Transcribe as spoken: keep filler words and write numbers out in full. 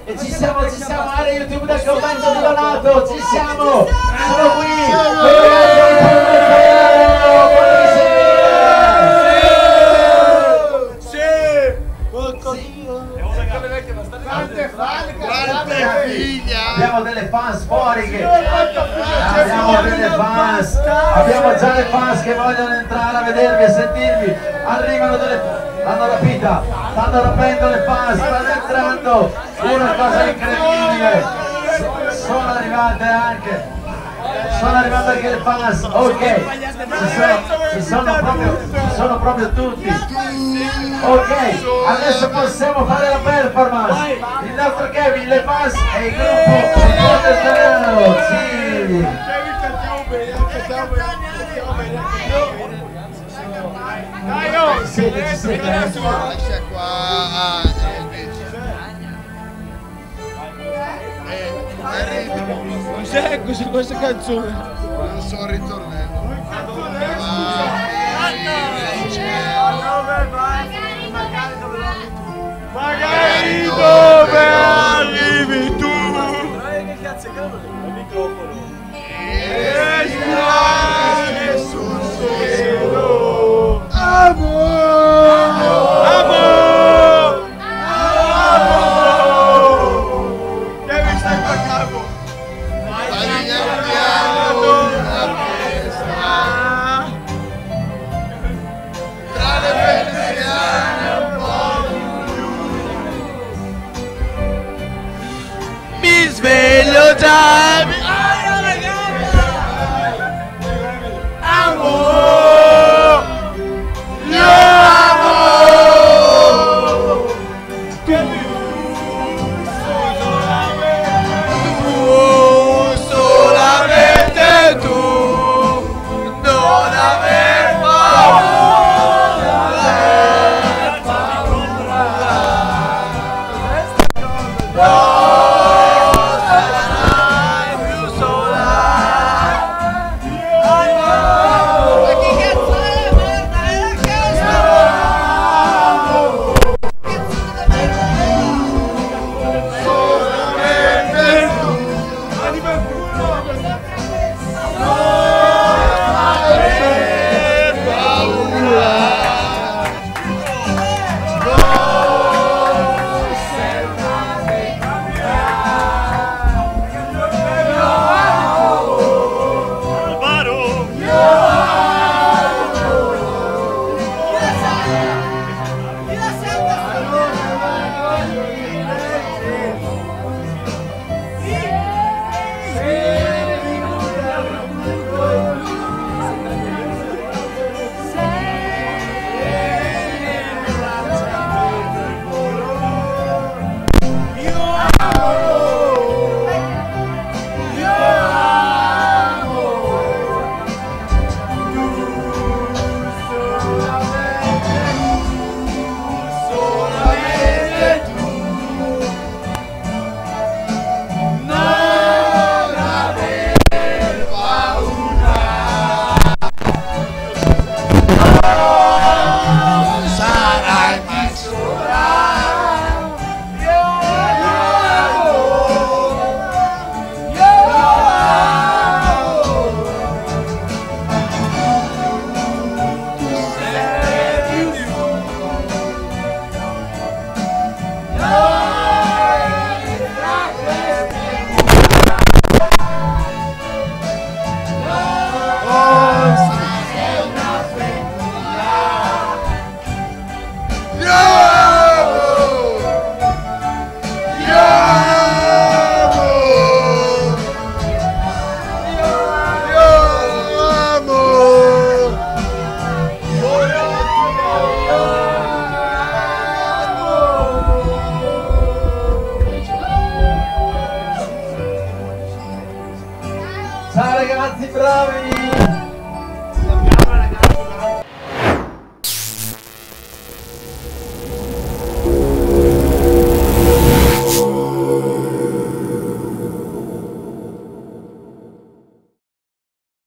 E ci siamo, ci siamo, area YouTube del convento di Donato, ci siamo, sono qui. Abbiamo delle fans fuori che abbiamo delle fans, abbiamo già le fans che vogliono entrare a vedervi e sentirvi. Arrivano delle, l'hanno rapita, stanno rapendo le fans, stanno entrando, una cosa incredibile. Sono arrivate anche, sono arrivate anche le fans, ok, ci sono, ci sono, proprio, ci sono proprio tutti. Ok, adesso possiamo fare la performance. Il nostro Kevin, le fans e il gruppo del terreno. Sì. Dai, siete, ci siete. Lascia qua. Cos'è questa, questa canzone? Non so il ritornello. Magari dove arrivi tu. Che cazzo è quello? Il microfono. E stare sul cielo. Amore. Amore. Amore. Che mi stai pagando? Tra le persiane un po' mi sveglio già, mi... amore, io amo, tu, solamente tu, non aver paura, paura. Ciao ragazzi, bravi!